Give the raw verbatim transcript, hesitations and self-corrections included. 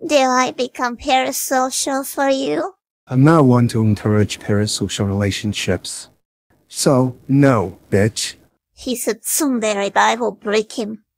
Did I become parasocial for you? I'm not one to encourage parasocial relationships. So, no, bitch. He said someday I will break him.